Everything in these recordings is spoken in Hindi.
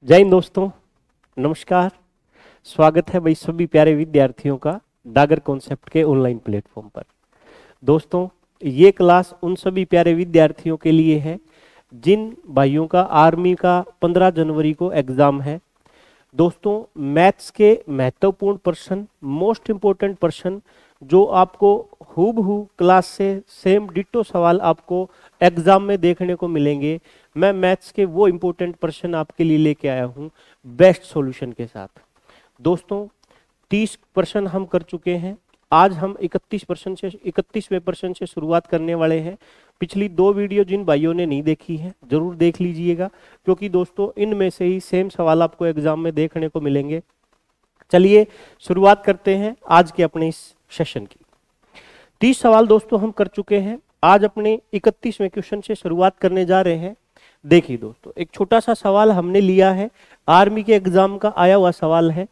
जय हिंद दोस्तों, नमस्कार। स्वागत है भाई सभी प्यारे विद्यार्थियों का डागर कॉन्सेप्ट के ऑनलाइन प्लेटफॉर्म पर। दोस्तों, ये क्लास उन सभी प्यारे विद्यार्थियों के लिए है जिन भाइयों का आर्मी का 15 जनवरी को एग्जाम है। दोस्तों, मैथ्स के महत्वपूर्ण प्रश्न, मोस्ट इंपोर्टेंट प्रश्न जो आपको हूबहू क्लास से सेम डिट्टो सवाल आपको एग्जाम में देखने को मिलेंगे, मैं मैथ्स के वो इंपॉर्टेंट प्रश्न आपके लिए लेके आया हूँ बेस्ट सॉल्यूशन के साथ। दोस्तों, 30 प्रश्न हम कर चुके हैं। आज हम 31वें प्रश्न से शुरुआत करने वाले हैं। पिछली 2 वीडियो जिन भाइयों ने नहीं देखी है जरूर देख लीजिएगा, क्योंकि दोस्तों इनमें से ही सेम सवाल आपको एग्जाम में देखने को मिलेंगे। चलिए शुरुआत करते हैं आज के अपने इस सेशन की। 30 सवाल दोस्तों हम कर चुके हैं। आज अपने 31वें क्वेश्चन से शुरुआत करने जा रहे हैं। देखिए दोस्तों, एक छोटा सा सवाल हमने लिया है, आर्मी के एग्जाम का आया हुआ सवाल है।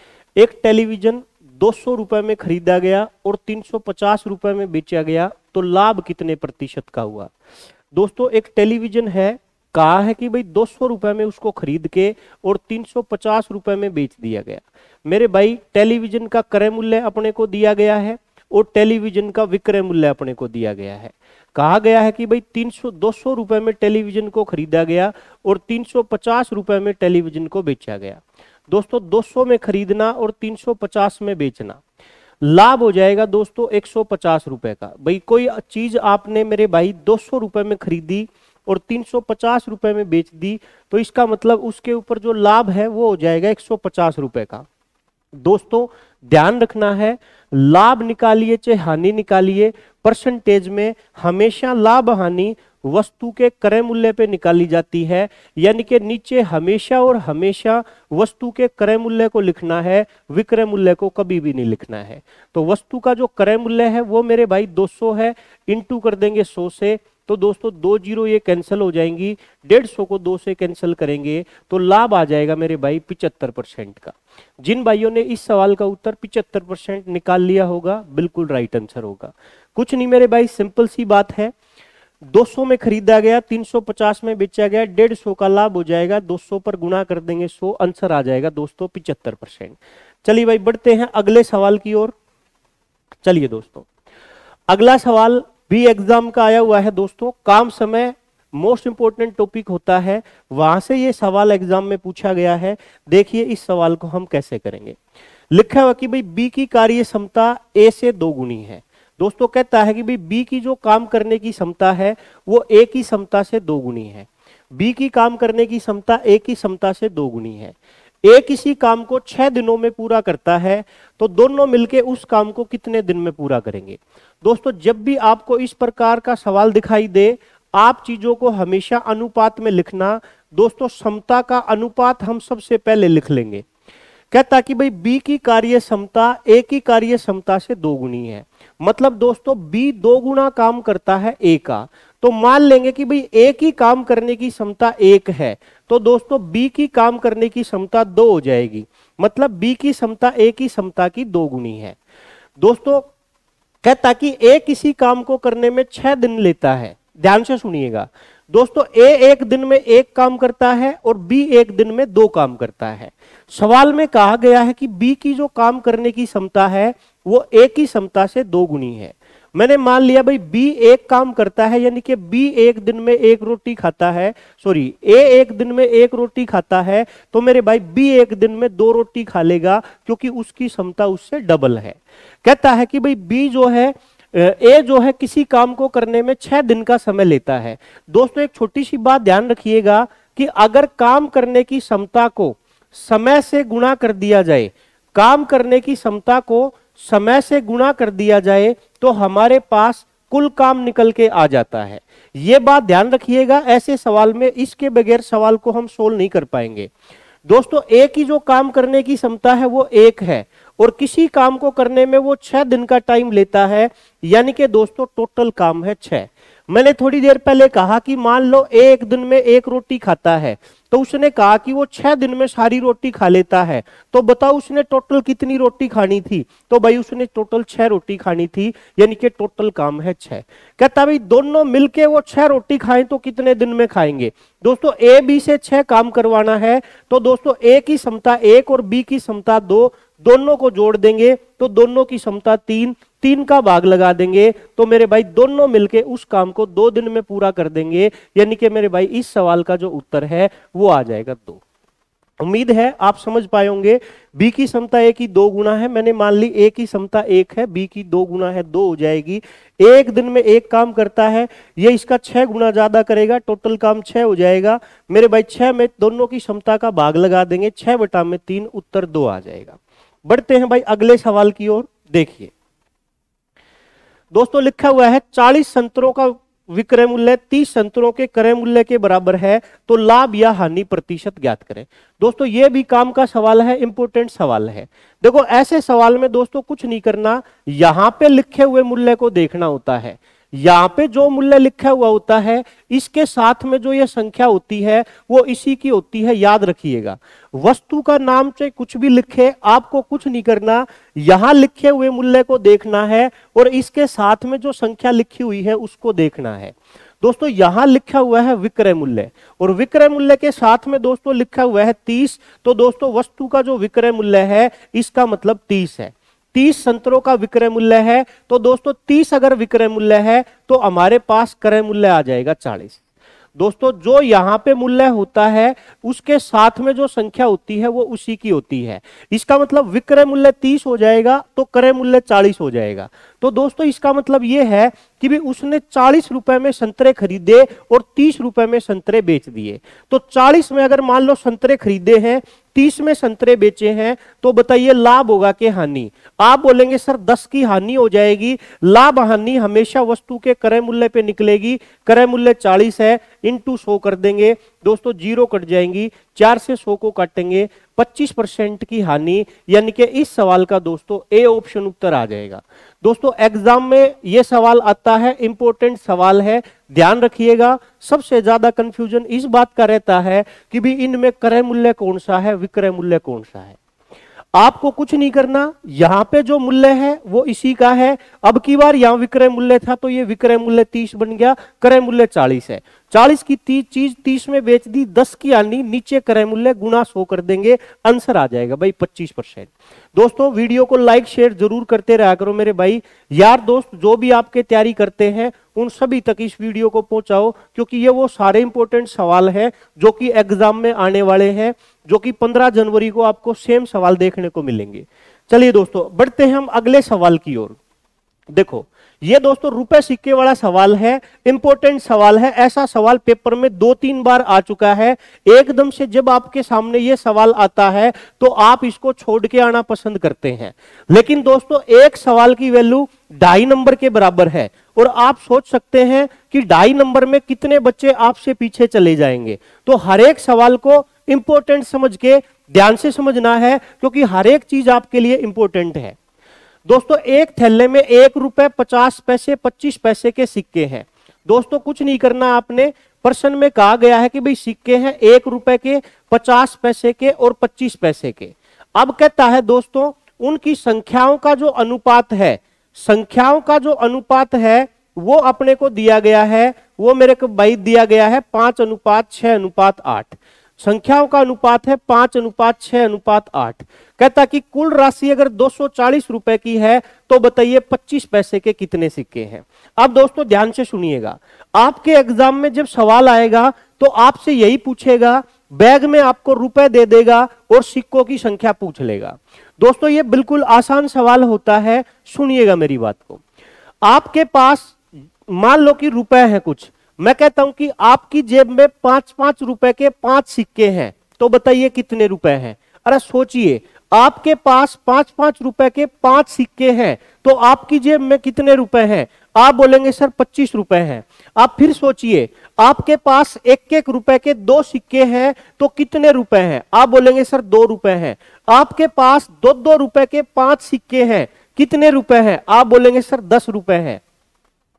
एक टेलीविजन 200 रुपए में खरीदा गया और 350 रुपए में बेचा गया, तो लाभ कितने प्रतिशत का हुआ। दोस्तों, एक टेलीविजन है, कहा है कि भाई 200 रुपए में उसको खरीद के और 350 रुपए में बेच दिया गया। मेरे भाई, टेलीविजन का क्रय मूल्य अपने को दिया गया है और टेलीविजन का विक्रय मूल्य अपने को दिया गया है। कहा गया है कि भाई 200 रुपए में टेलीविजन को खरीदा गया और 350 रुपए में टेलीविजन को बेचा गया। दोस्तों, 200 में खरीदना और 350 में बेचना, लाभ हो जाएगा दोस्तों 150 रुपए का। भाई कोई चीज आपने मेरे भाई 200 रुपए में खरीदी और 350 रुपए में बेच दी, तो इसका मतलब उसके ऊपर जो लाभ है वो हो जाएगा 150 रुपए का। दोस्तों, ध्यान रखना है, लाभ निकालिए चाहे हानि निकालिए, परसेंटेज में हमेशा लाभ हानि वस्तु के क्रय मूल्य पे निकाली जाती है। यानी कि नीचे हमेशा और हमेशा वस्तु के क्रय मूल्य को लिखना है, विक्रय मूल्य को कभी भी नहीं लिखना है। तो वस्तु का जो क्रय मूल्य है वो मेरे भाई 200 है, इंटू कर देंगे 100 से, तो दोस्तों 2 जीरो ये कैंसिल हो जाएंगी, 150 को 2 से कैंसिल करेंगे तो लाभ आ जाएगा मेरे भाई 75% का। जिन भाइयों ने इस सवाल का उत्तर 75% निकाल लिया होगा, बिल्कुल राइट आंसर होगा। कुछ नहीं मेरे भाई, सिंपल सी बात है, 200 में खरीदा गया, 350 में बेचा गया, 150 का लाभ हो जाएगा, 200 पर गुणा कर देंगे 100, आंसर आ जाएगा दोस्तों 75%। चलिए भाई बढ़ते हैं अगले सवाल की ओर। चलिए दोस्तों, अगला सवाल भी एग्जाम का आया हुआ है। दोस्तों, काम समय मोस्ट इंपोर्टेंट टॉपिक होता है, वहां से ये सवाल एग्जाम में पूछा गया है। देखिए इस सवाल को हम कैसे करेंगे। लिखा हुआ कि भाई बी की कार्य क्षमता ए से 2 गुनी है। दोस्तों, कहता है कि भाई बी की जो काम करने की क्षमता है वो ए की क्षमता से 2 गुनी है। बी की काम करने की क्षमता ए की क्षमता से 2 गुनी है। ए किसी काम को 6 दिनों में पूरा करता है, तो दोनों मिलके उस काम को कितने दिन में पूरा करेंगे। दोस्तों, जब भी आपको इस प्रकार का सवाल दिखाई दे, आप चीजों को हमेशा अनुपात में लिखना। दोस्तों, क्षमता का अनुपात हम सबसे पहले लिख लेंगे। कहता कि भाई बी की कार्य क्षमता ए की कार्य क्षमता से 2 गुनी है। मतलब दोस्तों बी 2 गुना काम करता है ए का, तो मान लेंगे कि भाई ए की काम करने की क्षमता 1 है, तो दोस्तों बी की काम करने की क्षमता 2 हो जाएगी। मतलब बी की क्षमता ए की क्षमता की 2 गुनी है। दोस्तों, कहता कि ए किसी काम को करने में 6 दिन लेता है। ध्यान से सुनिएगा दोस्तों, ए 1 दिन में 1 काम करता है और बी 1 दिन में 2 काम करता है। सवाल में कहा गया है कि बी की जो काम करने की क्षमता है वो ए की क्षमता से 2 गुनी है। मैंने मान लिया भाई बी 1 काम करता है, यानी कि बी 1 दिन में 1 रोटी खाता है, सॉरी ए 1 दिन में 1 रोटी खाता है, तो मेरे भाई बी 1 दिन में 2 रोटी खा लेगा, क्योंकि उसकी क्षमता उससे डबल है। कहता है कि भाई बी जो है, ए जो है किसी काम को करने में 6 दिन का समय लेता है। दोस्तों, एक छोटी सी बात ध्यान रखिएगा कि अगर काम करने की क्षमता को समय से गुणा कर दिया जाए, काम करने की क्षमता को समय से गुणा कर दिया जाए, तो हमारे पास कुल काम निकल के आ जाता है। यह बात ध्यान रखिएगा, ऐसे सवाल में इसके बगैर सवाल को हम सोल्व नहीं कर पाएंगे। दोस्तों, ए की जो काम करने की क्षमता है वो 1 है और किसी काम को करने में वो 6 दिन का टाइम लेता है, यानी कि दोस्तों टोटल काम है 6। मैंने थोड़ी देर पहले कहा कि मान लो एक दिन में एक रोटी खाता है, तो उसने कहा कि वो 6 दिन में सारी रोटी खा लेता है, तो बताओ उसने टोटल कितनी रोटी खानी थी? तो भाई उसने टोटल 6 रोटी खानी थी, यानी कि टोटल काम है 6। कहता भाई दोनों मिलके वो 6 रोटी खाएं तो कितने दिन में खाएंगे? दोस्तों ए बी से 6 काम करवाना है, तो दोस्तों ए की क्षमता 1 और बी की क्षमता 2, दोनों को जोड़ देंगे तो दोनों की क्षमता 3, 3 का भाग लगा देंगे तो मेरे भाई दोनों मिलके उस काम को 2 दिन में पूरा कर देंगे, यानी कि मेरे भाई इस सवाल का जो उत्तर है वो आ जाएगा 2। उम्मीद है आप समझ पाए होंगे। बी की क्षमता ए की 2 गुना है, मैंने मान ली ए की क्षमता 1 है, बी की 2 गुना है 2 हो जाएगी। एक दिन में एक काम करता है, ये इसका 6 गुना ज्यादा करेगा, टोटल काम 6 हो जाएगा। मेरे भाई 6 में दोनों की क्षमता का भाग लगा देंगे, 6/3 उत्तर 2 आ जाएगा। बढ़ते हैं भाई अगले सवाल की ओर। देखिए दोस्तों लिखा हुआ है 40 संतरों का विक्रय मूल्य 30 संतरों के क्रय मूल्य के बराबर है, तो लाभ या हानि प्रतिशत ज्ञात करें। दोस्तों ये भी काम का सवाल है, इंपोर्टेंट सवाल है। देखो ऐसे सवाल में दोस्तों कुछ नहीं करना, यहां पे लिखे हुए मूल्य को देखना होता है। यहां पे जो मूल्य लिखा हुआ होता है इसके साथ में जो ये संख्या होती है वो इसी की होती है, याद रखिएगा। वस्तु का नाम चाहे कुछ भी लिखे, आपको कुछ नहीं करना, यहां लिखे हुए मूल्य को देखना है और इसके साथ में जो संख्या लिखी हुई है उसको देखना है। दोस्तों यहां लिखा हुआ है विक्रय मूल्य, और विक्रय मूल्य के साथ में दोस्तों लिखा हुआ है 30, तो दोस्तों वस्तु का जो विक्रय मूल्य है इसका मतलब 30 है। 30 संतरों का विक्रय मूल्य है, तो दोस्तों 30 अगर विक्रय मूल्य है तो हमारे पास क्रय मूल्य आ जाएगा 40। दोस्तों जो यहां पे मूल्य होता है उसके साथ में जो संख्या होती है वो उसी की होती है। इसका मतलब विक्रय मूल्य 30 हो जाएगा तो क्रय मूल्य 40 हो जाएगा। तो दोस्तों इसका मतलब ये है कि भी उसने 40 रुपए में संतरे खरीदे और 30 रुपए में संतरे बेच दिए। तो 40 में अगर मान लो संतरे खरीदे हैं, 30 में संतरे बेचे हैं, तो बताइए लाभ होगा कि हानि? आप बोलेंगे सर 10 की हानि हो जाएगी। लाभ हानि हमेशा वस्तु के क्रय मूल्य पे निकलेगी। क्रय मूल्य 40 है, इंटू 100 कर देंगे, दोस्तों 0 कट जाएंगी, 4 से 100 को काटेंगे, 25% की हानि, यानी कि इस सवाल का दोस्तों ए ऑप्शन उत्तर आ जाएगा। दोस्तों एग्जाम में यह सवाल आता है, इंपॉर्टेंट सवाल है, ध्यान रखिएगा। सबसे ज्यादा कंफ्यूजन इस बात का रहता है कि भी इनमें क्रय मूल्य कौन सा है, विक्रय मूल्य कौन सा है। आपको कुछ नहीं करना, यहां पे जो मूल्य है वो इसी का है। अब की बार यहां विक्रय मूल्य था तो ये विक्रय मूल्य 30 बन गया, क्रय मूल्य 40 है। 40 की चीज 30 में बेच दी, 10 की हानि, नीचे क्रय मूल्य गुना 100 कर देंगे, आंसर आ जाएगा भाई 25%। दोस्तों वीडियो को लाइक शेयर जरूर करते रहा करो मेरे भाई। यार दोस्त जो भी आपके तैयारी करते हैं उन सभी तक इस वीडियो को पहुंचाओ, क्योंकि ये वो सारे इंपॉर्टेंट सवाल हैं जो कि एग्जाम में आने वाले हैं, जो कि 15 जनवरी को आपको सेम सवाल देखने को मिलेंगे। चलिए दोस्तों बढ़ते हैं हम अगले सवाल की ओर। देखो ये दोस्तों रुपए सिक्के वाला सवाल है, इंपॉर्टेंट सवाल है। ऐसा सवाल पेपर में 2-3 बार आ चुका है। एकदम से जब आपके सामने ये सवाल आता है तो आप इसको छोड़ के आना पसंद करते हैं, लेकिन दोस्तों एक सवाल की वैल्यू 2.5 नंबर के बराबर है, और आप सोच सकते हैं कि 2.5 नंबर में कितने बच्चे आपसे पीछे चले जाएंगे। तो हर एक सवाल को इंपॉर्टेंट समझ के ध्यान से समझना है, क्योंकि हर एक चीज आपके लिए इंपॉर्टेंट है। दोस्तों एक थैले में 1 रुपए 50 पैसे 25 पैसे के सिक्के हैं। दोस्तों कुछ नहीं करना, आपने प्रश्न में कहा गया है कि भाई सिक्के हैं 1 रुपए के, 50 पैसे के और 25 पैसे के। अब कहता है दोस्तों उनकी संख्याओं का जो अनुपात है, संख्याओं का जो अनुपात है वो अपने को दिया गया है, वो मेरे को भाई दिया गया है 5:6:8। संख्याओं का अनुपात है 5:6:8। कहता कि कुल राशि अगर 240 रुपए की है तो बताइए 25 पैसे के कितने सिक्के हैं। अब दोस्तों ध्यान से सुनिएगा, आपके एग्जाम में जब सवाल आएगा तो आपसे यही पूछेगा, बैग में आपको रुपए दे देगा और सिक्कों की संख्या पूछ लेगा। दोस्तों ये बिल्कुल आसान सवाल होता है, सुनिएगा मेरी बात को। आपके पास मान लो कि रुपए हैं कुछ, मैं कहता हूं कि आपकी जेब में 5-5 रुपए के 5 सिक्के हैं, तो बताइए कितने रुपए हैं। अरे सोचिए, आपके पास 5-5 रुपए के 5 सिक्के हैं तो आपकी जेब में कितने रुपए हैं? आप बोलेंगे सर 25 रुपए हैं। आप फिर सोचिए, आपके पास 1-1 रुपए के 2 सिक्के हैं तो कितने रुपए हैं? आप बोलेंगे सर 2 रुपए हैं। आपके पास 2-2 रुपए के 5 सिक्के हैं, कितने रुपए हैं? आप बोलेंगे सर 10 रुपए हैं।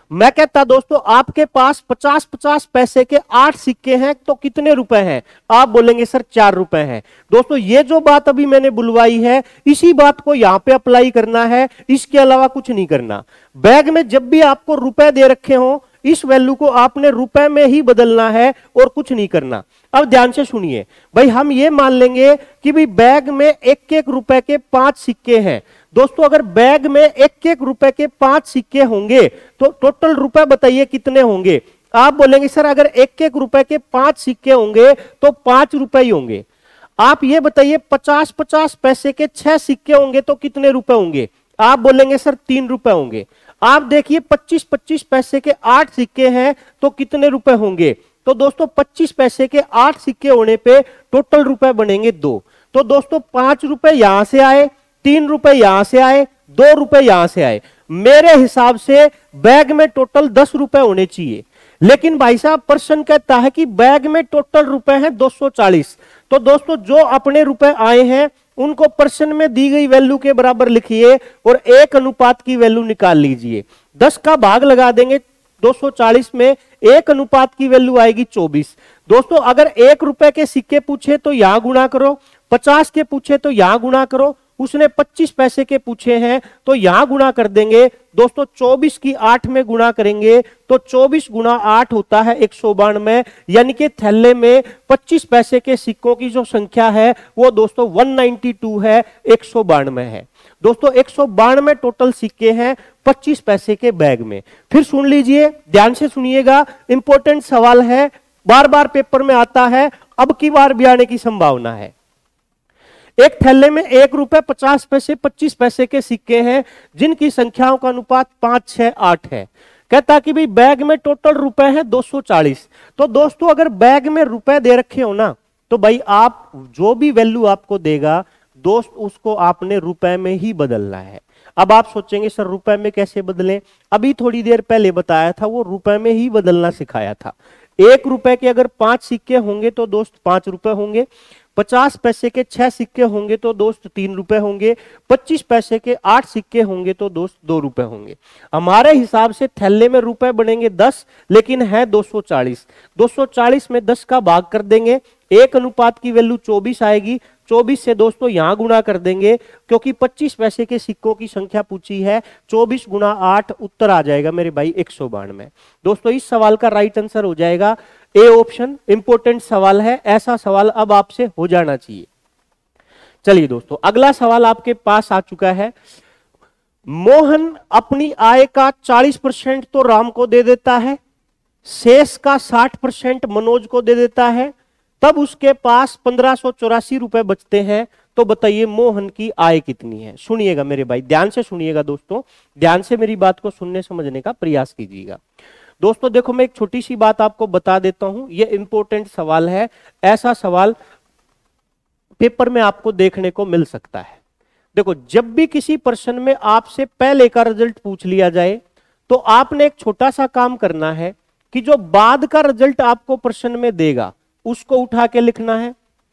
मैं कहता दोस्तों आपके पास 50-50 पैसे के 8 सिक्के हैं तो कितने रुपए हैं? आप बोलेंगे सर 4 रुपए हैं। दोस्तों ये जो बात अभी मैंने बुलवाई है इसी बात को यहां पे अप्लाई करना है, इसके अलावा कुछ नहीं करना। बैग में जब भी आपको रुपए दे रखे हो इस वैल्यू को आपने रुपए में ही बदलना है और कुछ नहीं करना। अब ध्यान से सुनिए भाई, हम ये मान लेंगे कि भाई बैग में 1-1 रुपए के 5 सिक्के हैं। दोस्तों अगर बैग में 1-1 रुपए के 5 सिक्के होंगे तो टोटल रुपए बताइए कितने होंगे? आप बोलेंगे सर अगर 1-1 रुपए के 5 सिक्के होंगे तो 5 रुपए ही होंगे। आप ये बताइए 50-50 पैसे के 6 सिक्के होंगे तो कितने रुपए होंगे? आप बोलेंगे सर 3 रुपए होंगे। आप देखिए 25-25 पैसे के 8 सिक्के हैं तो कितने रुपए होंगे? तो दोस्तों 25 पैसे के 8 सिक्के होने पे टोटल रुपए बनेंगे 2। तो दोस्तों 5 रुपए यहां से आए, 3 रुपए यहां से आए, 2 रुपए यहां से आए। मेरे हिसाब से बैग में टोटल 10 रुपए होने चाहिए, लेकिन भाई साहब प्रश्न कहता है कि बैग में टोटल रुपए हैं 240। तो दोस्तों जो अपने रुपए आए हैं उनको प्रश्न में दी गई वैल्यू के बराबर लिखिए और 1 अनुपात की वैल्यू निकाल लीजिए। 10 का भाग लगा देंगे 240 में, 1 अनुपात की वैल्यू आएगी 24। दोस्तों अगर 1 रुपए के सिक्के पूछे तो यहां गुणा करो, 50 के पूछे तो यहां गुणा करो, उसने 25 पैसे के पूछे हैं तो यहां गुणा कर देंगे। दोस्तों 24 की 8 में गुणा करेंगे तो 24 गुणा 8 होता है 192, यानी कि थैले में 25 पैसे के सिक्कों की जो संख्या है वो दोस्तों 192 है, 192 है। दोस्तों 192 टोटल सिक्के हैं 25 पैसे के बैग में। फिर सुन लीजिए, ध्यान से सुनिएगा, इंपॉर्टेंट सवाल है, बार बार पेपर में आता है, अब की बार भी आने की संभावना है। एक थैले में 1 रुपए 50 पैसे 25 पैसे के सिक्के हैं जिनकी संख्याओं का अनुपात 5, 6, 8 है। कहता कि भाई बैग में टोटल रुपए हैं 240। तो दोस्तों अगर बैग में रुपए दे रखे हो ना तो भाई आप जो भी वैल्यू आपको देगा दोस्त उसको आपने रुपए में ही बदलना है। अब आप सोचेंगे सर रुपए में कैसे बदलें? अभी थोड़ी देर पहले बताया था, वो रुपए में ही बदलना सिखाया था। 1 रुपए के अगर 5 सिक्के होंगे तो दोस्त 5 रुपए होंगे, 50 पैसे के 6 सिक्के होंगे तो दोस्त 3 रुपए होंगे, 25 पैसे के 8 सिक्के होंगे तो दोस्त 2 रुपए होंगे। हमारे हिसाब से थैले में रुपए बनेंगे 10, लेकिन है 240। 240 में 10 का भाग कर देंगे, 1 अनुपात की वैल्यू 24 आएगी। 24 से दोस्तों यहां गुणा कर देंगे क्योंकि 25 पैसे के सिक्कों की संख्या पूछी है। 24 गुणा 8 उत्तर आ जाएगा मेरे भाई 192। दोस्तों इस सवाल का राइट आंसर हो जाएगा ए ऑप्शन। इंपॉर्टेंट सवाल है, ऐसा सवाल अब आपसे हो जाना चाहिए। चलिए दोस्तों अगला सवाल आपके पास आ चुका है। मोहन अपनी आय का 40% तो राम को दे देता है, शेष का 60% मनोज को दे देता है, तब उसके पास 1584 रुपए बचते हैं। तो बताइए मोहन की आय कितनी है? सुनिएगा मेरे भाई, ध्यान से सुनिएगा दोस्तों, ध्यान से मेरी बात को सुनने समझने का प्रयास कीजिएगा। दोस्तों देखो मैं एक छोटी सी बात आपको बता देता हूं, यह इंपॉर्टेंट सवाल है, ऐसा सवाल पेपर में आपको देखने को मिल सकता है। देखो जब भी किसी प्रश्न में आपसे पहले का रिजल्ट पूछ लिया जाए तो आपने एक छोटा सा काम करना है कि जो बाद का रिजल्ट आपको प्रश्न में देगा उसको उठा के लिखना है।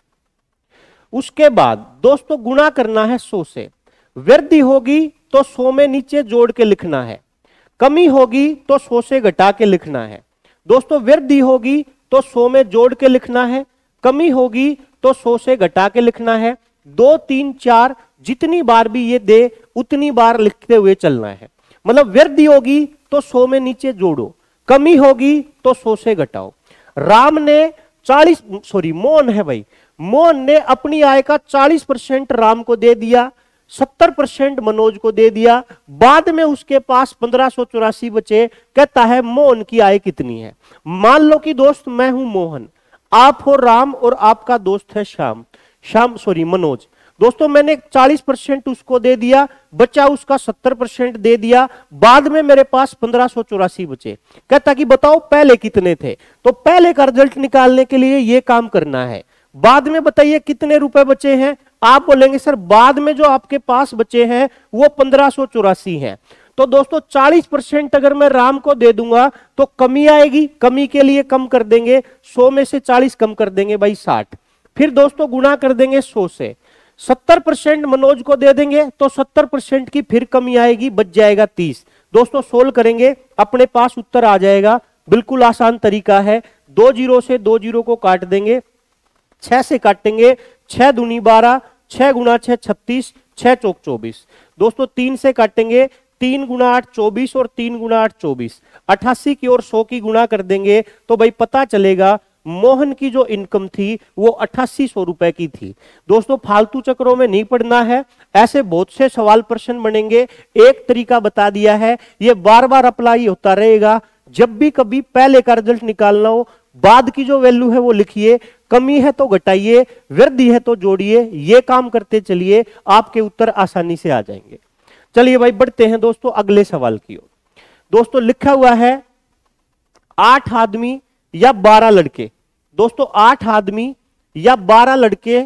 उसके बाद दोस्तों गुणा करना है 100 से। वृद्धि होगी तो 100 में नीचे जोड़ के लिखना है, कमी होगी तो 100 से घटा के लिखना है। दोस्तों वृद्धि होगी तो 100 में जोड़ के लिखना है, कमी होगी तो 100 से घटा के लिखना है। 2, 3, 4 जितनी बार भी ये दे उतनी बार लिखते हुए चलना है। मतलब वृद्धि होगी तो 100 में नीचे जोड़ो, कमी होगी तो 100 से घटाओ। राम ने मोहन है भाई, मोहन ने अपनी आय का 40% राम को दे दिया, 70% मनोज को दे दिया, बाद में उसके पास 1584 बचे। कहता है मोहन की आय कितनी है? मान लो कि दोस्त मैं हूं मोहन, आप हो राम और आपका दोस्त है मनोज। दोस्तों मैंने 40% उसको दे दिया, बचा उसका 70% दे दिया, बाद में मेरे पास 1584 बचे। कहता कि बताओ पहले कितने थे? तो पहले का रिजल्ट निकालने के लिए यह काम करना है। बाद में बताइए कितने रुपए बचे हैं? आप बोलेंगे सर बाद में जो आपके पास बचे हैं वो 1584 हैं। तो दोस्तों 40% अगर मैं राम को दे दूंगा तो कमी आएगी, कमी के लिए कम कर देंगे, 100 में से 40 कम कर देंगे भाई 60। फिर दोस्तों गुणा कर देंगे 100 से। 70% मनोज को दे देंगे तो 70% की फिर कमी आएगी, बच जाएगा 30। दोस्तों सोल्व करेंगे, अपने पास उत्तर आ जाएगा। बिल्कुल आसान तरीका है। 2 जीरो से 2 जीरो को काट देंगे, 6 से काटेंगे, 6 दूनी 12, 6 गुना 6 36, 6 चौक 24। दोस्तों 3 से काटेंगे, 3 गुना 8 24 और 3 गुना 8 24, 88 की और 100 की गुणा कर देंगे तो भाई पता चलेगा मोहन की जो इनकम थी वो 8800 रुपए की थी। दोस्तों फालतू चक्रों में नहीं पड़ना है, ऐसे बहुत से सवाल प्रश्न बनेंगे। एक तरीका बता दिया है, ये बार बार अप्लाई होता रहेगा। जब भी कभी पहले का रिजल्ट निकालना हो, बाद की जो वैल्यू है वो लिखिए, कमी है तो घटाइए, वृद्धि है तो जोड़िए, ये काम करते चलिए, आपके उत्तर आसानी से आ जाएंगे। चलिए भाई बढ़ते हैं दोस्तों अगले सवाल की ओर। दोस्तों लिखा हुआ है 8 आदमी या 12 लड़के, दोस्तों 8 आदमी या 12 लड़के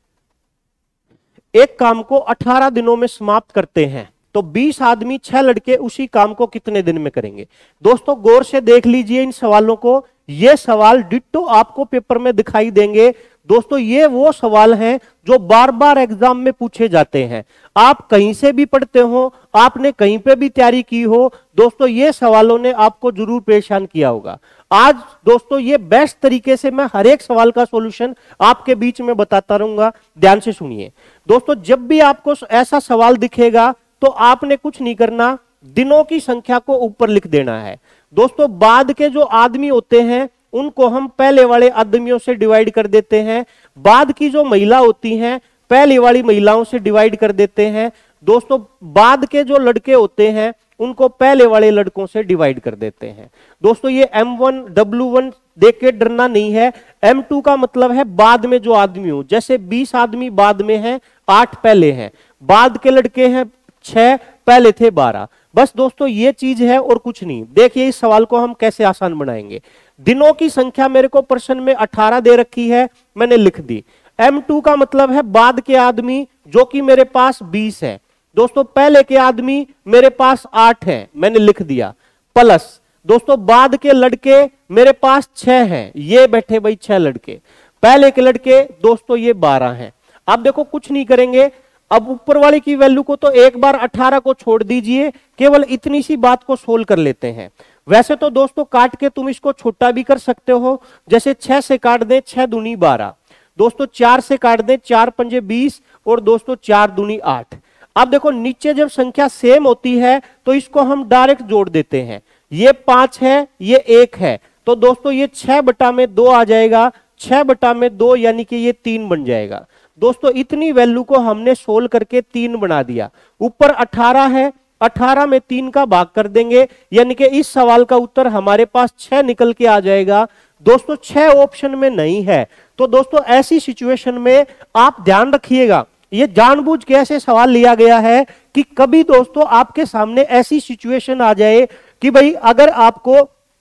एक काम को 18 दिनों में समाप्त करते हैं, तो 20 आदमी 6 लड़के उसी काम को कितने दिन में करेंगे। दोस्तों गौर से देख लीजिए इन सवालों को, ये सवाल डिट्टो आपको पेपर में दिखाई देंगे। दोस्तों ये वो सवाल हैं जो बार बार एग्जाम में पूछे जाते हैं। आप कहीं से भी पढ़ते हो, आपने कहीं पे भी तैयारी की हो, दोस्तों ये सवालों ने आपको जरूर परेशान किया होगा। आज दोस्तों ये बेस्ट तरीके से मैं हर एक सवाल का सॉल्यूशन आपके बीच में बताता रहूंगा, ध्यान से सुनिए। दोस्तों जब भी आपको ऐसा सवाल दिखेगा तो आपने कुछ नहीं करना, दिनों की संख्या को ऊपर लिख देना है। दोस्तों बाद के जो आदमी होते हैं उनको हम पहले वाले आदमियों से डिवाइड कर देते हैं, बाद की जो महिला होती हैं पहले वाली महिलाओं से डिवाइड कर देते हैं। दोस्तों बाद के जो लड़के होते हैं उनको पहले वाले लड़कों से डिवाइड कर देते हैं। दोस्तों ये M1 W1 देख के डरना नहीं है। M2 का मतलब है बाद में जो आदमी हो, जैसे 20 आदमी बाद में हैं, 8 पहले हैं, बाद के लड़के हैं 6, पहले थे 12। बस दोस्तों ये चीज है और कुछ नहीं। देखिए इस सवाल को हम कैसे आसान बनाएंगे। दिनों की संख्या मेरे को प्रश्न में 18 दे रखी है, मैंने लिख दी। M2 का मतलब है बाद के आदमी, जो कि मेरे पास 20 है। दोस्तों पहले के आदमी मेरे पास 8 है, मैंने लिख दिया, प्लस दोस्तों बाद के लड़के मेरे पास 6 हैं, ये बैठे भाई 6 लड़के, पहले के लड़के दोस्तों ये 12 हैं। अब देखो कुछ नहीं करेंगे, अब ऊपर वाले की वैल्यू को तो एक बार 18 को छोड़ दीजिए, केवल इतनी सी बात को सोल्व कर लेते हैं। वैसे तो दोस्तों काट के तुम इसको छोटा भी कर सकते हो, जैसे 6 से काट दें 6 दूनी 12, दोस्तों 4 से काट दें 4 पंजे 20 और दोस्तों 4 दूनी 8। अब देखो नीचे जब संख्या सेम होती है तो इसको हम डायरेक्ट जोड़ देते हैं, ये 5 है ये 1 है, तो दोस्तों ये 6 बटा में 2 आ जाएगा, 6 बटा में 2 यानी कि ये 3 बन जाएगा। दोस्तों इतनी वैल्यू को हमने सोल्व करके 3 बना दिया। ऊपर 18 है, 18 में 3 का भाग कर देंगे, यानी कि इस सवाल का उत्तर हमारे पास 6 निकल के आ जाएगा। दोस्तों 6 ऑप्शन में नहीं है, तो दोस्तों ऐसी सिचुएशन में आप ध्यान रखिएगा, ये जानबूझ के ऐसे सवाल लिया गया है कि कभी दोस्तों आपके सामने ऐसी सिचुएशन आ जाए कि भाई अगर आपको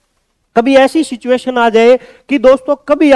कभी ऐसी सिचुएशन आ जाए कि दोस्तों कभी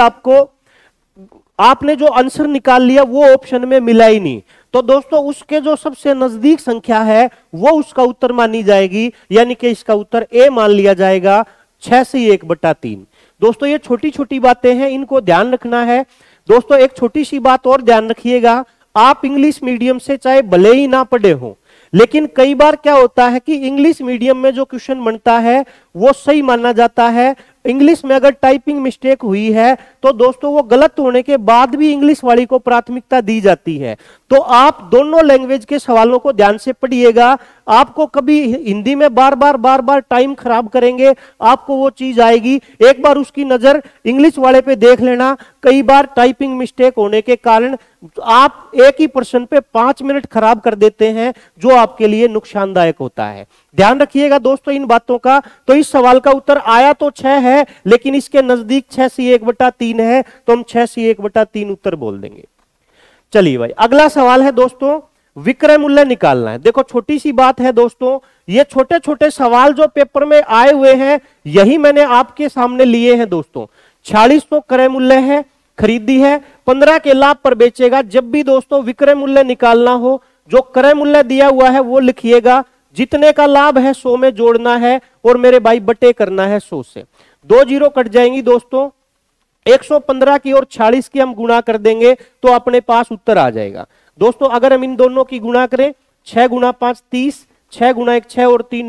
आपने जो आंसर निकाल लिया वो ऑप्शन में मिला ही नहीं, तो दोस्तों उसके जो सबसे नजदीक संख्या है वो उसका उत्तर मानी जाएगी, यानी कि इसका उत्तर ए मान लिया जाएगा, 6 से 1/3। दोस्तों ये छोटी छोटी बातें हैं, इनको ध्यान रखना है। दोस्तों एक छोटी सी बात और ध्यान रखिएगा, आप इंग्लिश मीडियम से चाहे भले ही ना पढ़े हो, लेकिन कई बार क्या होता है कि इंग्लिश मीडियम में जो क्वेश्चन बनता है वो सही माना जाता है। इंग्लिश में अगर टाइपिंग मिस्टेक हुई है तो दोस्तों वो गलत होने के बाद भी इंग्लिश वाली को प्राथमिकता दी जाती है। तो आप दोनों लैंग्वेज के सवालों को ध्यान से पढ़िएगा, आपको कभी हिंदी में बार बार टाइम खराब करेंगे, आपको वो चीज आएगी, एक बार उसकी नजर इंग्लिश वाले पे देख लेना। कई बार टाइपिंग मिस्टेक होने के कारण आप एक ही प्रश्न पे 5 मिनट खराब कर देते हैं, जो आपके लिए नुकसानदायक होता है। ध्यान रखिएगा दोस्तों इन बातों का। तो इस सवाल का उत्तर आया तो 6 है, लेकिन इसके नजदीक 6 से 1/3 है, तो हम 6 से 1/3 उत्तर बोल देंगे। चलिए भाई अगला सवाल है दोस्तों, विक्रय मूल्य निकालना है। देखो छोटी सी बात है दोस्तों, ये छोटे छोटे सवाल जो पेपर में आए हुए हैं यही मैंने आपके सामने लिए हैं दोस्तों। 4600 क्रय मूल्य है, खरीदी है, 15 के लाभ पर बेचेगा। जब भी दोस्तों विक्रय मूल्य निकालना हो, जो क्रय मूल्य दिया हुआ है वो लिखिएगा, जितने का लाभ है 100 में जोड़ना है और मेरे भाई बटे करना है 100 से। 2 जीरो कट जाएंगी दोस्तों, 115 की और 46 की हम गुणा कर देंगे तो अपने पास उत्तर आ जाएगा। दोस्तों अगर हम इन दोनों की गुणा करें, 6 गुना 5 30, 6 गुना 1 6 और 3 9,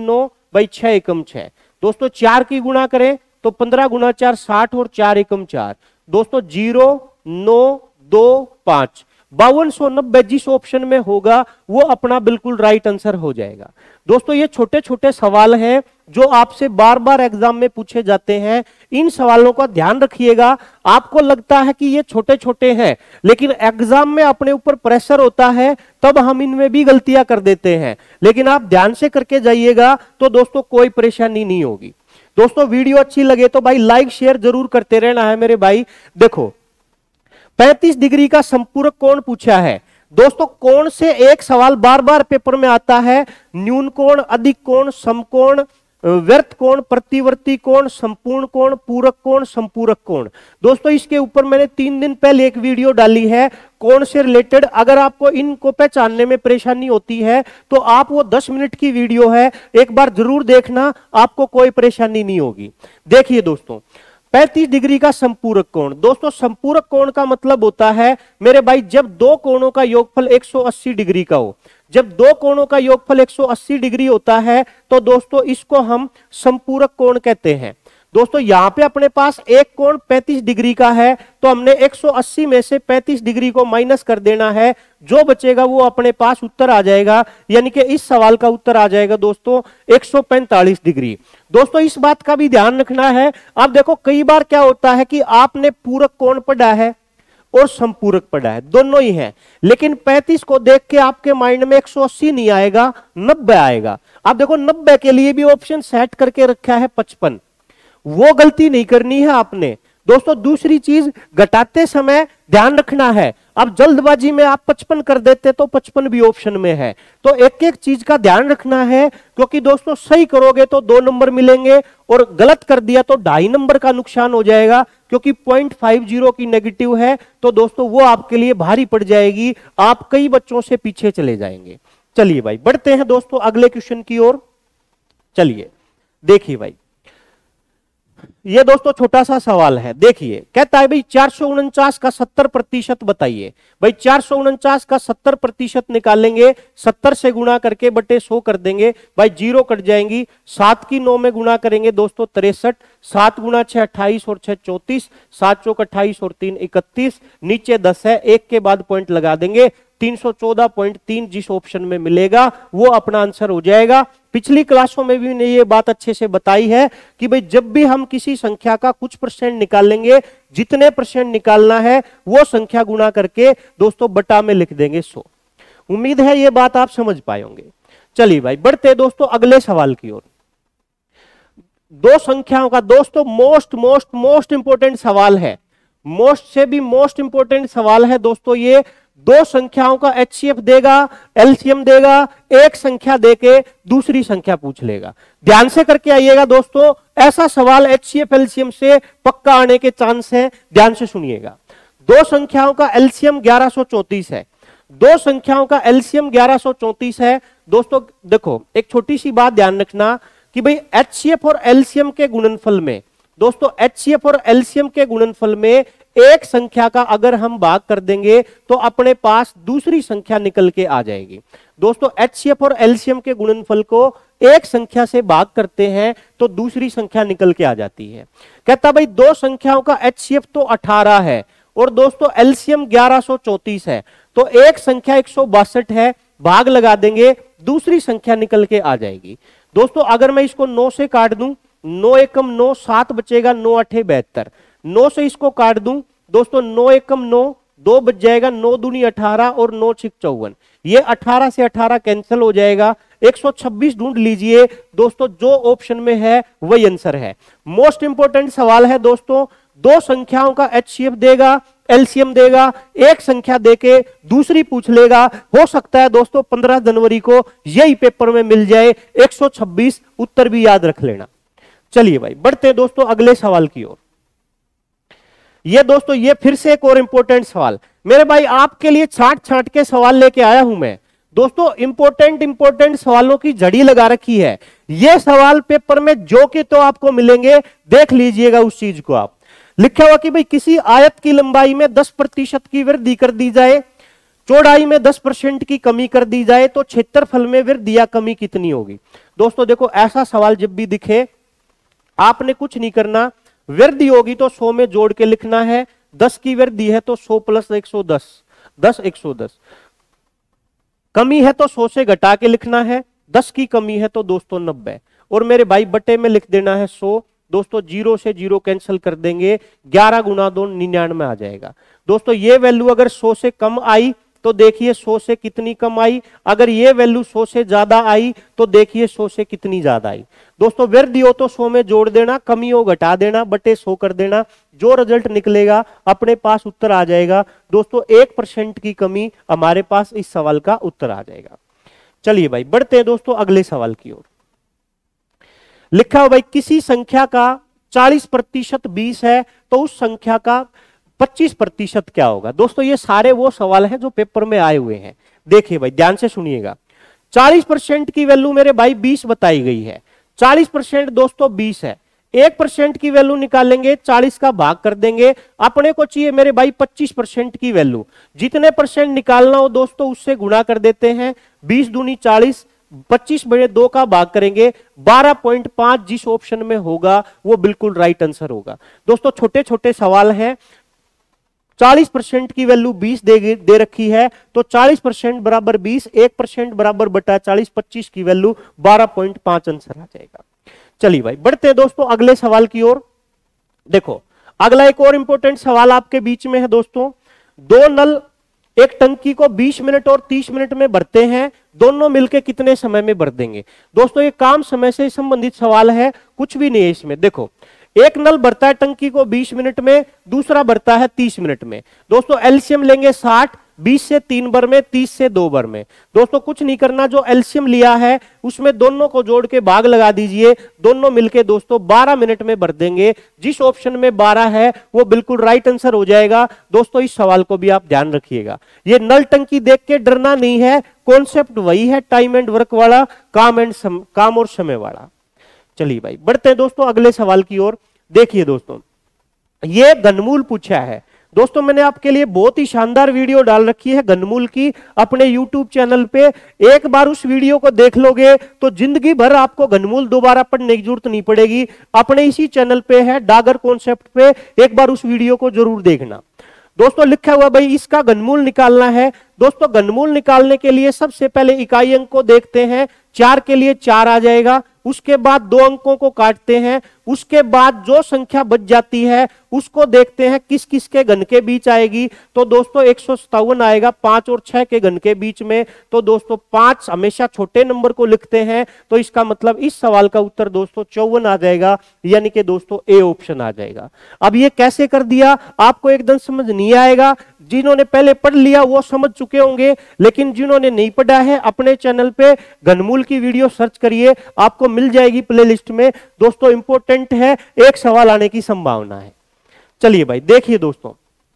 भाई 6 एकम 6। दोस्तों 4 की गुणा करें तो 15 गुणा 4 60 और 4 एकम 4। दोस्तों 0 9 2 5 5290 जिस ऑप्शन में होगा वो अपना बिल्कुल राइट आंसर हो जाएगा। दोस्तों ये छोटे छोटे सवाल हैं जो आपसे बार बार एग्जाम में पूछे जाते हैं। इन सवालों का ध्यान रखिएगा। आपको लगता है कि ये छोटे छोटे हैं, लेकिन एग्जाम में अपने ऊपर प्रेशर होता है तब हम इनमें भी गलतियां कर देते हैं। लेकिन आप ध्यान से करके जाइएगा तो दोस्तों कोई परेशानी नहीं होगी। दोस्तों वीडियो अच्छी लगे तो भाई लाइक शेयर जरूर करते रहना है मेरे भाई। देखो 35 डिग्री का संपूरक कोण पूछा है। दोस्तों कोण से एक सवाल बार बार पेपर में आता है, न्यून कोण, अधिक कोण, समकोण, व्यर्थ कोण, प्रतिवर्ती कोण, संपूर्ण कोण, पूरक कोण, संपूरक कोण। दोस्तों इसके ऊपर मैंने 3 दिन पहले एक वीडियो डाली है कोण से रिलेटेड। अगर आपको इनको पहचानने में परेशानी होती है तो आप वो 10 मिनट की वीडियो है, एक बार जरूर देखना, आपको कोई परेशानी नहीं होगी। देखिए दोस्तों 35 डिग्री का संपूरक कोण। दोस्तों संपूरक कोण का मतलब होता है मेरे भाई जब दो कोणों का योगफल 180 डिग्री का हो। जब दो कोणों का योगफल 180 डिग्री होता है तो दोस्तों इसको हम संपूरक कोण कहते हैं। दोस्तों यहां पे अपने पास एक कोण 35 डिग्री का है तो हमने 180 में से 35 डिग्री को माइनस कर देना है, जो बचेगा वो अपने पास उत्तर आ जाएगा। यानी कि इस सवाल का उत्तर आ जाएगा दोस्तों 145 डिग्री। दोस्तों इस बात का भी ध्यान रखना है। अब देखो कई बार क्या होता है कि आपने पूरक कोण पढ़ा है और संपूरक पढ़ा है, दोनों ही है, लेकिन 35 को देख के आपके माइंड में 180 नहीं आएगा, 90 आएगा। अब देखो 90 के लिए भी ऑप्शन सेट करके रखा है 55, वो गलती नहीं करनी है आपने। दोस्तों दूसरी चीज घटाते समय ध्यान रखना है। अब जल्दबाजी में आप 55 कर देते तो 55 भी ऑप्शन में है, तो एक एक चीज का ध्यान रखना है, क्योंकि दोस्तों सही करोगे तो 2 नंबर मिलेंगे और गलत कर दिया तो 2.5 नंबर का नुकसान हो जाएगा, क्योंकि 0.50 की नेगेटिव है तो दोस्तों वो आपके लिए भारी पड़ जाएगी, आप कई बच्चों से पीछे चले जाएंगे। चलिए भाई बढ़ते हैं दोस्तों अगले क्वेश्चन की ओर। चलिए देखिए भाई, ये दोस्तों छोटा सा सवाल है। देखिए कहता है भाई 449 का 70% बताइए। भाई 449 का 70% निकालेंगे, 70 से गुणा करके बटे 100 कर देंगे, भाई 0 कट जाएंगी। 7 की 9 में गुणा करेंगे दोस्तों 63, 7 गुणा 6 28 और 6 34, 7 चौक 28 और 3 31, नीचे 10 है, एक के बाद पॉइंट लगा देंगे, 314.3 जिस ऑप्शन में मिलेगा वो अपना आंसर हो जाएगा। पिछली क्लासों में भी मैंने ये बात अच्छे से बताई है कि भाई जब भी हम किसी संख्या का कुछ परसेंट निकालेंगे, जितने परसेंट निकालना है वो संख्या गुणा करके दोस्तों बटा में लिख देंगे 100। उम्मीद है ये बात आप समझ पाए होंगे। चलिए भाई बढ़ते दोस्तों अगले सवाल की ओर। दो संख्याओं का दोस्तों मोस्ट इंपोर्टेंट सवाल है, मोस्ट से भी मोस्ट इंपोर्टेंट सवाल है दोस्तों। ये दो संख्याओं का एचसीएफ देगा, एलसीएम देगा, एक संख्या देके दूसरी संख्या पूछ लेगा। ध्यान से करके आइएगा दोस्तों, ऐसा सवाल एचसीएफ एलसीएम से पक्का आने के चांस है, ध्यान से सुनिएगा। दो संख्याओं का एलसीएम 1134 है, दो संख्याओं का एलसीएम 1134 है। दोस्तों देखो एक छोटी सी बात ध्यान रखना कि भाई एचसीएफ और एलसीएम के गुणनफल में, दोस्तों एचसीएफ और एलसीएम के गुणनफल में एक संख्या का अगर हम भाग कर देंगे तो अपने पास दूसरी संख्या निकल के आ जाएगी। दोस्तों एचसीएफ और एलसीएम के गुणनफल को एक संख्या से भाग करते हैं तो दूसरी संख्या निकल के आ जाती है। कहता भाई दो संख्याओं का एचसीएफ तो 18 है और दोस्तों एलसीएम 1134 है, तो एक संख्या 162 है, भाग लगा देंगे दूसरी संख्या निकल के आ जाएगी। दोस्तों अगर मैं इसको 9 से काट दूं, 9 एकम 9, 7 बचेगा, 9 8 72, 9 से इसको काट दूं दोस्तों 9 एकम 9, 2 बच जाएगा, 9 दूनी 18 और 9 6 54, ये 18 से 18 कैंसिल हो जाएगा, 126 ढूंढ लीजिए दोस्तों, जो ऑप्शन में है वही आंसर है। मोस्ट इंपोर्टेंट सवाल है दोस्तों, दो संख्याओं का एचसीएफ देगा, एलसीएम देगा, एक संख्या देके दूसरी पूछ लेगा। हो सकता है दोस्तों 15 जनवरी को यही पेपर में मिल जाए 126, उत्तर भी याद रख लेना। चलिए भाई बढ़ते हैं दोस्तों अगले सवाल की ओर। ये दोस्तों ये फिर से एक और इंपॉर्टेंट सवाल, मेरे भाई आपके लिए छांट के सवाल लेके आया हूं मैं दोस्तों। इंपॉर्टेंट सवालों की झड़ी लगा रखी है। ये सवाल पेपर में जो कि तो आपको मिलेंगे, देख लीजिएगा उस चीज को। आप लिखा हुआ कि भाई किसी आयत की लंबाई में 10% की वृद्धि कर दी जाए, चौड़ाई में 10% की कमी कर दी जाए तो क्षेत्रफल में वृद्धि या कमी कितनी होगी। दोस्तों देखो ऐसा सवाल जब भी दिखे आपने कुछ नहीं करना, वृद्धि होगी तो 100 में जोड़ के लिखना है, 10 की वृद्धि है तो 100 प्लस 110, 10 110, कमी है तो 100 से घटा के लिखना है, 10 की कमी है तो दोस्तों 90, और मेरे भाई बटे में लिख देना है 100। दोस्तों 0 से 0 कैंसिल कर देंगे, 11 गुना 2 99 आ जाएगा। दोस्तों ये वैल्यू अगर 100 से कम आई तो देखिए 100 से कितनी कम आई, अगर ये वैल्यू 100 से ज्यादा आई तो देखिए 100 से कितनी ज्यादा आई। दोस्तों वृद्धि हो तो 100 में जोड़ देना, कमी हो घटा देना, बटे 100 कर देना, जो रिजल्ट निकलेगा अपने पास उत्तर आ जाएगा। दोस्तों 1% की कमी हमारे पास इस सवाल का उत्तर आ जाएगा। चलिए भाई बढ़ते हैं दोस्तों अगले सवाल की ओर। लिखा हो भाई किसी संख्या का 40% 20 है तो उस संख्या का 25% क्या होगा। दोस्तों ये सारे वो सवाल हैं जो पेपर में आए हुए हैं। देखिए भाई ध्यान से सुनिएगा, 40% की वैल्यू मेरे भाई 20 बताई गई है, 40% दोस्तों 20 है, 1% की वैल्यू निकालेंगे, 40 का भाग कर देंगे, अपने को चाहिए मेरे भाई 25% की वैल्यू। जितने परसेंट निकालना हो दोस्तों उससे गुणा कर देते हैं, 20 दूनी 40, 25 बटे 2 का भाग करेंगे, 12.5 जिस ऑप्शन में होगा वो बिल्कुल राइट आंसर होगा। दोस्तों छोटे छोटे सवाल हैं, 40% की वैल्यू 20 दे रखी है तो 40% बराबर 20, 1% बराबर बटा 40, 25 की वैल्यू 12.5 आंसर आ जाएगा। चलिए भाई बढ़ते हैं दोस्तों अगले सवाल की ओर। देखो अगला एक और इंपॉर्टेंट सवाल आपके बीच में है दोस्तों, दो नल एक टंकी को 20 मिनट और 30 मिनट में भरते हैं, दोनों मिलकर कितने समय में भर देंगे। दोस्तों ये काम समय से संबंधित सवाल है, कुछ भी नहीं है इसमें। देखो एक नल भरता है टंकी को 20 मिनट में, दूसरा भरता है 30 मिनट में। दोस्तों एलसीएम लेंगे 60, 20 से 3 बार में, 30 से 2 बार में। दोस्तों कुछ नहीं करना, जो एलसीएम लिया है उसमें दोनों को जोड़ के भाग लगा दीजिए, दोनों मिलके दोस्तों 12 मिनट में भर देंगे। जिस ऑप्शन में 12 है वो बिल्कुल राइट आंसर हो जाएगा। दोस्तों इस सवाल को भी आप ध्यान रखिएगा, ये नल टंकी देख के डरना नहीं है, कॉन्सेप्ट वही है, टाइम एंड वर्क वाला, काम और समय वाला। चलिए भाई बढ़ते हैं दोस्तों अगले सवाल की ओर। देखिए दोस्तों ये घनमूल पूछा है। दोस्तों मैंने आपके लिए बहुत ही शानदार वीडियो डाल रखी है घनमूल की अपने YouTube चैनल पे, एक बार उस वीडियो को देख लोगे तो जिंदगी भर आपको घनमूल दोबारा पढ़ने की जरूरत नहीं पड़ेगी। अपने इसी चैनल पे है डागर कॉन्सेप्ट पे, एक बार उस वीडियो को जरूर देखना। दोस्तों लिखा हुआ भाई इसका घनमूल निकालना है। दोस्तों घनमूल निकालने के लिए सबसे पहले इकाई अंक को देखते हैं, 4 के लिए 4 आ जाएगा, उसके बाद 2 अंकों को काटते हैं, उसके बाद जो संख्या बच जाती है उसको देखते हैं किस किस के घन के बीच आएगी। तो दोस्तों 157 आएगा 5 और 6 के घन के बीच में। तो दोस्तों 5 हमेशा छोटे नंबर को लिखते हैं, तो इसका मतलब इस सवाल का उत्तर दोस्तों 54 आ जाएगा, यानी कि दोस्तों ए ऑप्शन आ जाएगा। अब ये कैसे कर दिया आपको एकदम समझ नहीं आएगा, जिन्होंने पहले पढ़ लिया वो समझ चुके होंगे, लेकिन जिन्होंने नहीं पढ़ा है अपने चैनल पे घनमूल की वीडियो सर्च करिए, आपको मिल जाएगी प्लेलिस्ट में। दोस्तों इंपॉर्टेंट है, एक सवाल आने की संभावना है। चलिए भाई देखिए दोस्तों,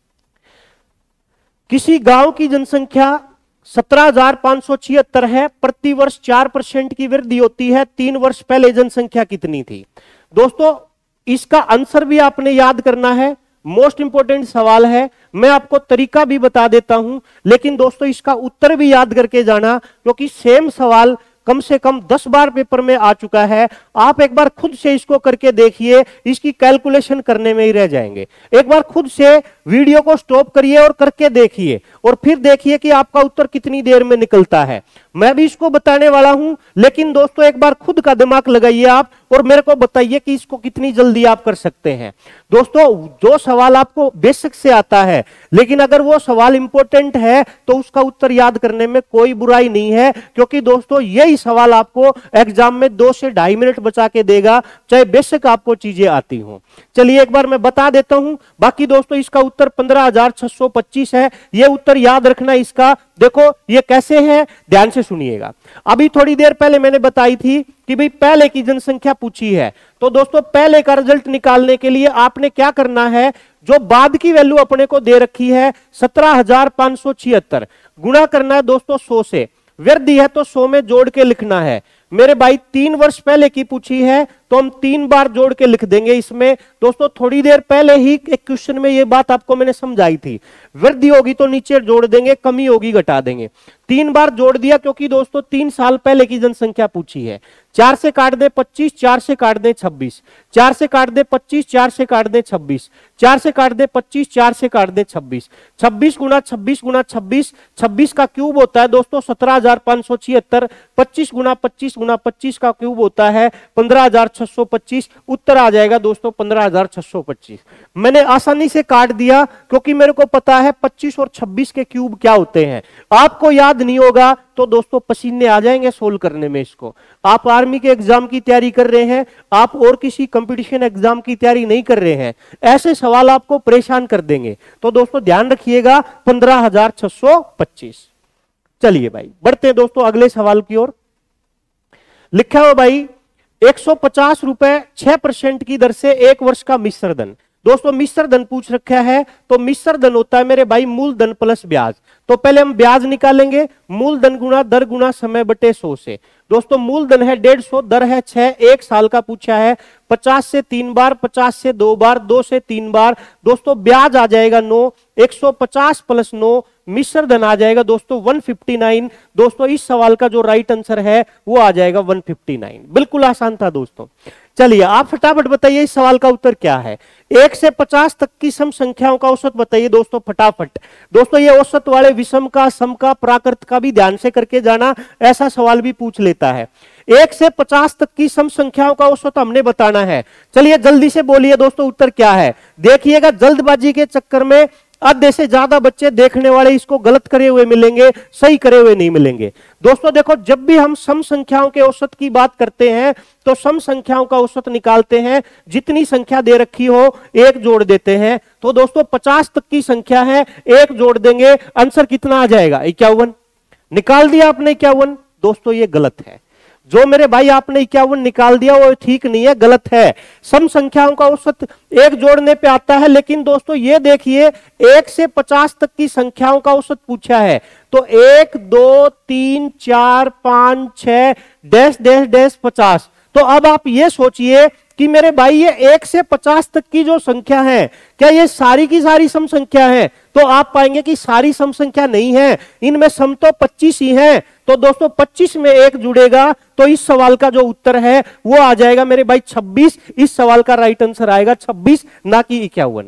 किसी गांव की जनसंख्या 17,576 है, प्रति वर्ष 4% की वृद्धि होती है, 3 वर्ष पहले जनसंख्या कितनी थी। दोस्तों इसका आंसर भी आपने याद करना है, मोस्ट इंपॉर्टेंट सवाल है। मैं आपको तरीका भी बता देता हूं, लेकिन दोस्तों इसका उत्तर भी याद करके जाना, क्योंकि सेम सवाल कम से कम 10 बार पेपर में आ चुका है। आप एक बार खुद से इसको करके देखिए, इसकी कैलकुलेशन करने में ही रह जाएंगे। एक बार खुद से वीडियो को स्टॉप करिए और करके देखिए, और फिर देखिए कि आपका उत्तर कितनी देर में निकलता है। मैं भी इसको बताने वाला हूं, लेकिन दोस्तों एक बार खुद का दिमाग लगाइए आप और मेरे को बताइए कि इसको कितनी जल्दी आप कर सकते हैं। दोस्तों जो सवाल आपको बेसिक से आता है, लेकिन अगर वो सवाल इंपॉर्टेंट है तो उसका उत्तर याद करने में कोई बुराई नहीं है, क्योंकि दोस्तों यही सवाल आपको एग्जाम में 2 से 2.5 मिनट बचा के देगा, चाहे बेसिक आपको चीजें आती हो। चलिए एक बार मैं बता देता हूं। बाकी दोस्तों इसका उत्तर 15,625 है, ये उत्तर याद रखना इसका। देखो ये कैसे है, ध्यान से सुनिएगा। अभी थोड़ी देर पहले मैंने बताई थी कि भाई पहले की जनसंख्या पूछी है, तो दोस्तों पहले का रिजल्ट निकालने के लिए आपने क्या करना है, जो बाद की वैल्यू अपने को दे रखी है 17,576, गुणा करना है दोस्तों 100 से, वृद्धि है तो 100 में जोड़ के लिखना है। मेरे भाई 3 वर्ष पहले की पूछी है तो तो हम 3 बार जोड़ के लिख देंगे इसमें। दोस्तों थोड़ी देर पहले ही एक क्वेश्चन में ये बात आपको मैंने समझाई थी, वृद्धि होगी तो नीचे जोड़ देंगे, कमी होगी घटा देंगे। 3 बार जोड़ दिया क्योंकि दोस्तों 3 साल पहले की जनसंख्या पूछी है। 4 से काट दे 25, 4 से काट दे 26, 4 से काट दे 25, 4 से काट दे 26, 4 से काट दे 25, 4 से काट दे 26, 26 गुना 26 गुना 26, 26 का क्यूब होता है दोस्तों 17,576, 25 गुना 25 गुना 25 का क्यूब होता है 15,625। उत्तर आ जाएगा दोस्तों 15,625। मैंने आसानी से काट दिया क्योंकि मेरे को पता है 25 और 26 के क्यूब क्या होते हैं। आपको याद नहीं होगा तो दोस्तों पसीने आ जाएंगे सोल्व करने में इसको। आप आर्मी के एग्जाम की तैयारी कर रहे हैं, आप और किसी कंपटीशन एग्जाम की तैयारी नहीं कर रहे हैं, ऐसे सवाल आपको परेशान कर देंगे। तो दोस्तों ध्यान रखिएगा 15,625। चलिए भाई बढ़ते हैं दोस्तों अगले सवाल की ओर। लिखा हुआ भाई 150 रुपए 6% की दर से 1 वर्ष का मिश्र धन। दोस्तों मिश्र धन पूछ रखा है तो मिश्र धन होता है मेरे भाई मूलधन प्लस ब्याज। तो पहले हम ब्याज निकालेंगे, मूलधन गुना दर गुना समय बटे 100 से। दोस्तों मूलधन है 150, दर है 6, 1 साल का पूछा है। 50 से 3 बार, 50 से 2 बार, 2 से 3 बार। दोस्तों ब्याज आ जाएगा 9, 150 प्लस 9, मिश्र धन आ जाएगा दोस्तों 159। दोस्तों इस सवाल का जो राइट आंसर है वो आ जाएगा 159। बिल्कुल आसान था दोस्तों। चलिए आप फटाफट बताइए इस सवाल का उत्तर क्या है। 1 से 50 तक की सम संख्याओं का औसत बताइए दोस्तों फटाफट। दोस्तों ये औसत वाले विषम का, सम का, प्राकृत का भी ध्यान से करके जाना, ऐसा सवाल भी पूछ लेता है। 1 से 50 तक की सम संख्याओं का औसत हमने बताना है। चलिए जल्दी से बोलिए दोस्तों उत्तर क्या है। देखिएगा जल्दबाजी के चक्कर में आधे से ज्यादा बच्चे देखने वाले इसको गलत करे हुए मिलेंगे, सही करे हुए नहीं मिलेंगे। दोस्तों देखो जब भी हम सम संख्याओं के औसत की बात करते हैं तो सम संख्याओं का औसत निकालते हैं, जितनी संख्या दे रखी हो 1 जोड़ देते हैं। तो दोस्तों 50 तक की संख्या है, 1 जोड़ देंगे, आंसर कितना आ जाएगा 51। निकाल दिया आपने 51। दोस्तों ये गलत है। जो मेरे भाई आपने 51 निकाल दिया वो ठीक नहीं है, गलत है। सम संख्याओं का औसत 1 जोड़ने पे आता है, लेकिन दोस्तों ये देखिए 1 से 50 तक की संख्याओं का औसत पूछा है। तो 1 2 3 4 5 6 डैश डैश डैश 50। तो अब आप ये सोचिए कि मेरे भाई ये 1 से 50 तक की जो संख्या है, क्या ये सारी की सारी सम संख्या है? तो आप पाएंगे कि सारी सम संख्या नहीं है, इनमें सम तो 25 ही है। तो दोस्तों 25 में 1 जुड़ेगा तो इस सवाल का जो उत्तर है वो आ जाएगा मेरे भाई 26। इस सवाल का राइट आंसर आएगा 26, ना कि 51।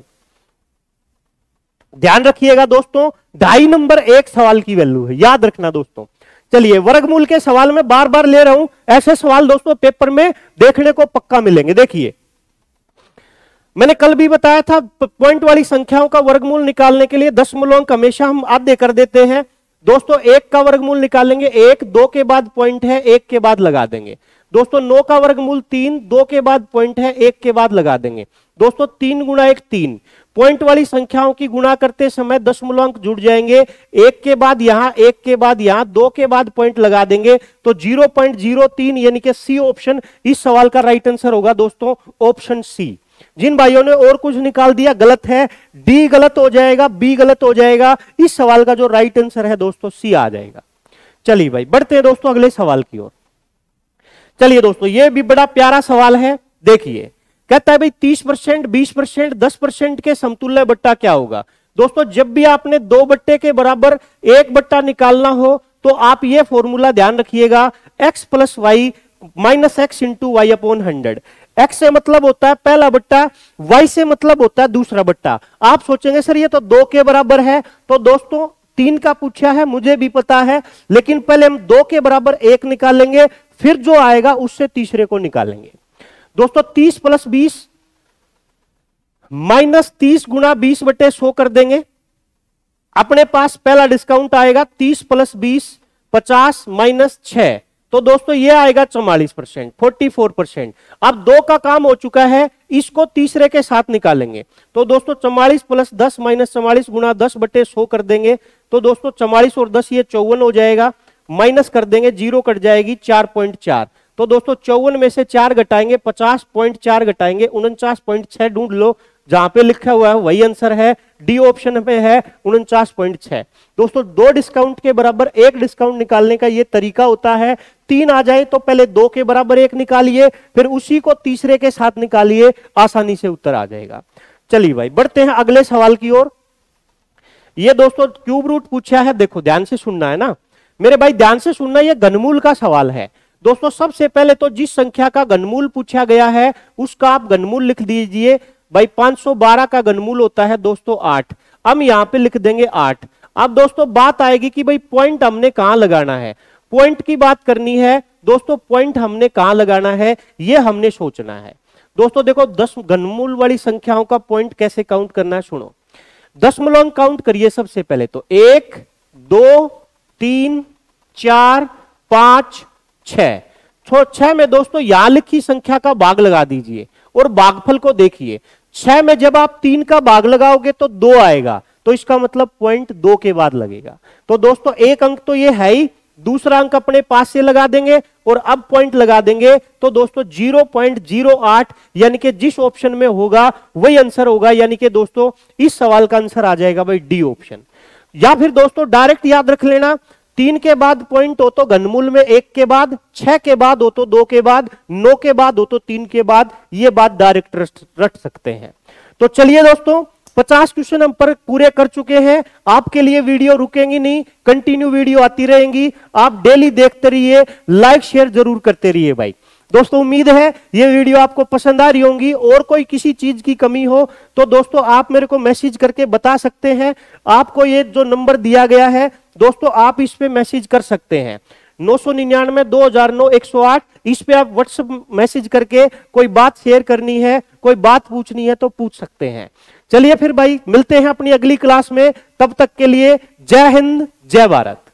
ध्यान रखिएगा दोस्तों, 2.5 नंबर एक सवाल की वैल्यू है, याद रखना दोस्तों। चलिए वर्गमूल के सवाल में बार बार ले रहा हूं, ऐसे सवाल दोस्तों पेपर में देखने को पक्का मिलेंगे। देखिए मैंने कल भी बताया था पॉइंट वाली संख्याओं का वर्गमूल निकालने के लिए दशमलव हमेशा हम आधे कर देते हैं। दोस्तों 1 का वर्गमूल निकालेंगे, 1 2 के बाद पॉइंट है, 1 के बाद लगा देंगे। दोस्तों 9 का वर्गमूल 3, 2 के बाद पॉइंट है, 1 के बाद लगा देंगे। दोस्तों 3 गुना 1 3। पॉइंट वाली संख्याओं की गुणा करते समय दशमलव अंक जुड़ जाएंगे, 1 के बाद यहां, 1 के बाद यहां, 2 के बाद पॉइंट लगा देंगे तो 0.03 यानी कि सी ऑप्शन इस सवाल का राइट आंसर होगा दोस्तों, ऑप्शन सी। जिन भाइयों ने और कुछ निकाल दिया गलत है, डी गलत हो जाएगा, बी गलत हो जाएगा। इस सवाल का जो राइट आंसर है दोस्तों सी आ जाएगा। चलिए भाई बढ़ते हैं दोस्तों अगले सवाल की ओर। चलिए दोस्तों ये भी बड़ा प्यारा सवाल है, देखिए कहता है भाई 30%, 20%, 10% के समतुल्य बट्टा क्या होगा। दोस्तों जब भी आपने 2 बट्टे के बराबर 1 बट्टा निकालना हो तो आप ये फॉर्मूला ध्यान रखिएगा, x plus y minus x into y upon 100। x से मतलब होता है पहला बट्टा, y से मतलब होता है दूसरा बट्टा। आप सोचेंगे सर ये तो 2 के बराबर है, तो दोस्तों 3 का पूछा है, मुझे भी पता है, लेकिन पहले हम 2 के बराबर 1 निकालेंगे, फिर जो आएगा उससे तीसरे को निकालेंगे। दोस्तों 30 प्लस 20 माइनस 30 गुना 20 बटे 100 कर देंगे। अपने पास पहला डिस्काउंट आएगा 30 प्लस 20 50 माइनस 6, तो दोस्तों ये आएगा 44%, 44%। अब 2 का काम हो चुका है, इसको तीसरे के साथ निकालेंगे। तो दोस्तों 44 प्लस 10 माइनस 44 गुना 10 बटे 100 कर देंगे। तो दोस्तों 44 और 10 ये 54 हो जाएगा, माइनस कर देंगे, 0 कट जाएगी 4.4। तो दोस्तों 54 में से 4 घटाएंगे, 50.4 घटाएंगे 49.6 ढूंढ लो, जहां पे लिखा हुआ है वही आंसर है, डी ऑप्शन में है 49.6। दोस्तों 2 डिस्काउंट के बराबर 1 डिस्काउंट निकालने का ये तरीका होता है। 3 आ जाए तो पहले 2 के बराबर 1 निकालिए, फिर उसी को तीसरे के साथ निकालिए, आसानी से उत्तर आ जाएगा। चलिए भाई बढ़ते हैं अगले सवाल की ओर। ये दोस्तों क्यूब रूट पूछा है, देखो ध्यान से सुनना है ना मेरे भाई, ध्यान से सुनना, ये घनमूल का सवाल है। दोस्तों सबसे पहले तो जिस संख्या का घनमूल पूछा गया है उसका आप घनमूल लिख दीजिए भाई। 512 का घनमूल होता है दोस्तों 8। हम यहां पे लिख देंगे 8। अब दोस्तों बात आएगी कि भाई पॉइंट हमने कहां लगाना है, पॉइंट की बात करनी है दोस्तों। पॉइंट हमने कहां लगाना है ये हमने सोचना है। दोस्तों देखो 10 घनमूल वाली संख्याओं का पॉइंट कैसे काउंट करना है सुनो। दशमलव काउंट करिए सबसे पहले तो 1 2 3 4 5 6। 6 में दोस्तों यहां लिखी संख्या का भाग लगा दीजिए और भागफल को देखिए। 6 में जब आप 3 का भाग लगाओगे तो 2 आएगा, तो इसका मतलब पॉइंट 2 के बाद लगेगा। तो दोस्तों एक अंक तो ये है ही, दूसरा अंक अपने पास से लगा देंगे और अब पॉइंट लगा देंगे। तो दोस्तों 0.08 यानी कि जिस ऑप्शन में होगा वही आंसर होगा, यानी कि दोस्तों इस सवाल का आंसर आ जाएगा भाई डी ऑप्शन। या फिर दोस्तों डायरेक्ट याद रख लेना, 3 के बाद पॉइंट हो तो घनमूल में 1 के बाद, 6 के बाद हो तो 2 के बाद, 9 के बाद हो तो 3 के बाद, ये बात डायरेक्ट रट सकते हैं। तो चलिए दोस्तों 50 क्वेश्चन हम पर पूरे कर चुके हैं। आपके लिए वीडियो रुकेंगी नहीं, कंटिन्यू वीडियो आती रहेंगी। आप डेली देखते रहिए, लाइक शेयर जरूर करते रहिए भाई। दोस्तों उम्मीद है ये वीडियो आपको पसंद आ रही होंगी। और कोई किसी चीज की कमी हो तो दोस्तों आप मेरे को मैसेज करके बता सकते हैं। आपको ये जो नंबर दिया गया है दोस्तों आप इस पे मैसेज कर सकते हैं 999 2009 108। इस पे आप व्हाट्सएप मैसेज करके कोई बात शेयर करनी है, कोई बात पूछनी है तो पूछ सकते हैं। चलिए फिर भाई मिलते हैं अपनी अगली क्लास में, तब तक के लिए जय हिंद जय भारत।